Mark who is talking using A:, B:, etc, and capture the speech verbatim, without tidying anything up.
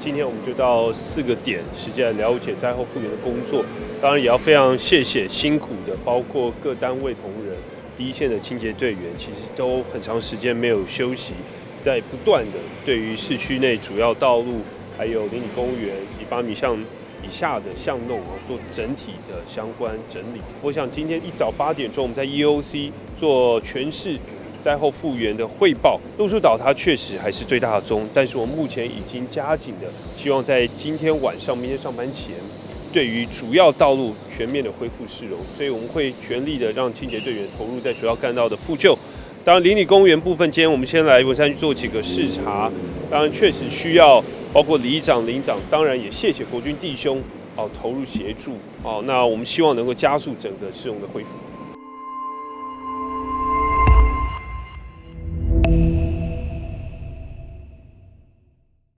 A: 今天我们就到四个点，实际来了解灾后复原的工作。当然也要非常谢谢辛苦的，包括各单位同仁、第一线的清洁队员，其实都很长时间没有休息，在不断的对于市区内主要道路，还有邻里公园一八米巷以下的巷弄啊，做整体的相关整理。我想今天一早八点钟，我们在 E O C 做全市灾后复原的汇报。路树岛它确实还是最大宗，但是我们目前已经加紧的，希望在今天晚上、明天上班前，对于主要道路全面的恢复市容。所以我们会全力的让清洁队员投入在主要干道的复救。当然，邻里公园部分，今天我们先来文山去做几个视察。当然，确实需要包括里长、邻长，当然也谢谢国军弟兄哦投入协助哦。那我们希望能够加速整个市容的恢复。